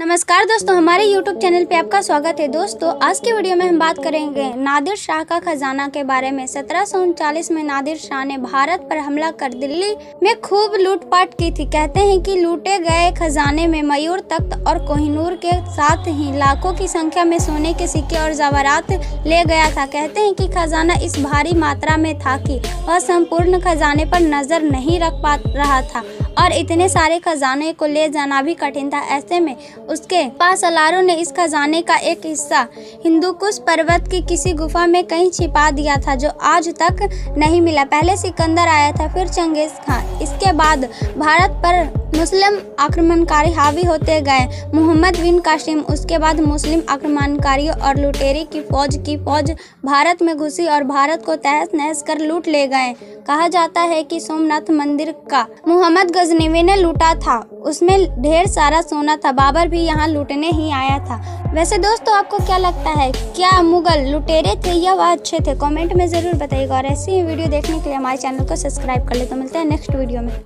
नमस्कार दोस्तों, हमारे YouTube चैनल पे आपका स्वागत है। दोस्तों, आज की वीडियो में हम बात करेंगे नादिर शाह का खजाना के बारे में। 1739 में नादिर शाह ने भारत पर हमला कर दिल्ली में खूब लूटपाट की थी। कहते हैं कि लूटे गए खजाने में मयूर तख्त और कोहिनूर के साथ ही लाखों की संख्या में सोने के सिक्के और जवाहरात ले गया था। कहते हैं कि खजाना इस भारी मात्रा में था कि वह संपूर्ण खजाने पर नजर नहीं रख पा रहा था और इतने सारे खजाने को ले जाना भी कठिन था। ऐसे में उसके पास अलारों ने इस खजाने का एक हिस्सा हिंदुकुश पर्वत की किसी गुफा में कहीं छिपा दिया था, जो आज तक नहीं मिला। पहले सिकंदर आया था, फिर चंगेज खान। इसके बाद भारत पर मुस्लिम आक्रमणकारी हावी होते गए। मोहम्मद बिन कासिम, उसके बाद मुस्लिम आक्रमणकारियों और लुटेरी की फौज भारत में घुसी और भारत को तहस नहस कर लूट ले गए। कहा जाता है कि सोमनाथ मंदिर का मोहम्मद गजनवी ने लूटा था, उसमें ढेर सारा सोना था। बाबर भी यहाँ लूटने ही आया था। वैसे दोस्तों, आपको क्या लगता है, क्या मुगल लुटेरे थे या वह अच्छे थे? कमेंट में जरूर बताइएगा और ऐसी ही वीडियो देखने के लिए हमारे चैनल को सब्सक्राइब कर ले। तो मिलते हैं नेक्स्ट वीडियो में।